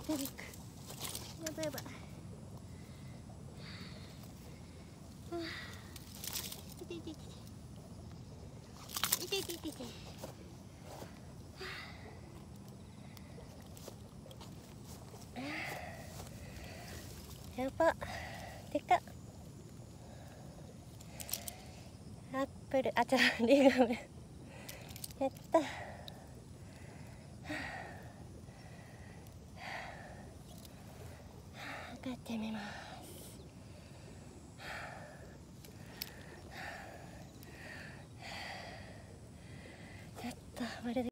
たびっくやばいやばい。いていていていていていていて。やば、でかっ。アップル、あ、ちょっとリーガムやった。測ってみます。やった、まるで